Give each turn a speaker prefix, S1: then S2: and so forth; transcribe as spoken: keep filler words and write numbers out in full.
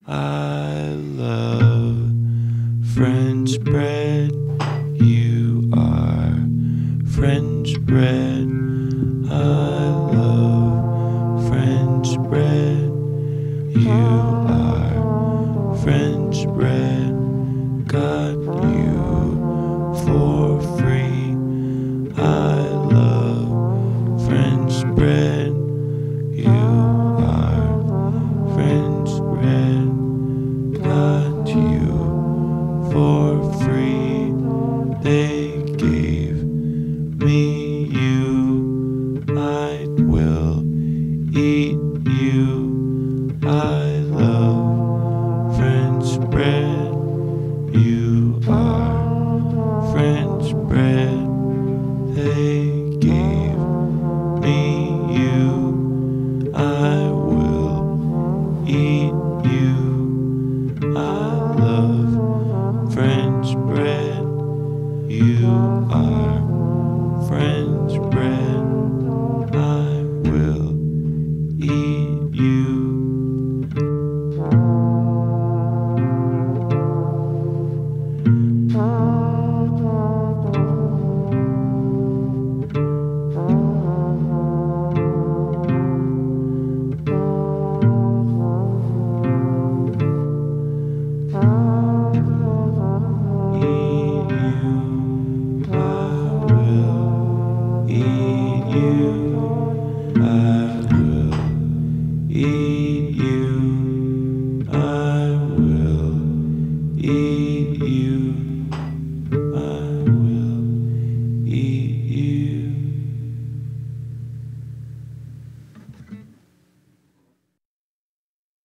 S1: I love French bread. You are French bread. I love French bread. You are French bread. Got you for free. I love French bread. You are French bread. Got you for free. They gave me you. I will eat you. I love French bread. You are French bread. They gave me you. I will eat you. I